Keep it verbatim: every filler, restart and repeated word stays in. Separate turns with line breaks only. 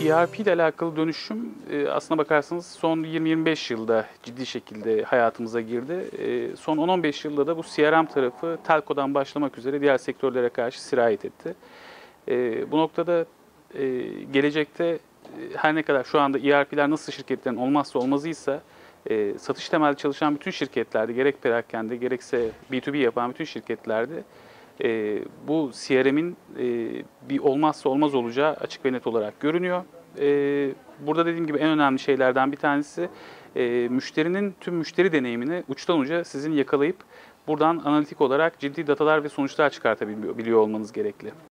E R P ile alakalı dönüşüm e, aslına bakarsanız son yirmi yirmi beş yılda ciddi şekilde hayatımıza girdi. E, son on on beş yılda da bu C R M tarafı telkodan başlamak üzere diğer sektörlere karşı sirayet etti. E, bu noktada e, gelecekte e, her ne kadar şu anda E R P'ler nasıl şirketlerin olmazsa olmazıysa e, satış temelli çalışan bütün şirketlerde gerek perakende gerekse B iki B yapan bütün şirketlerde E, bu C R M'in e, bir olmazsa olmaz olacağı açık ve net olarak görünüyor. E, burada dediğim gibi en önemli şeylerden bir tanesi e, müşterinin tüm müşteri deneyimini uçtan uca sizin yakalayıp buradan analitik olarak ciddi datalar ve sonuçlar çıkartabiliyor olmanız gerekli.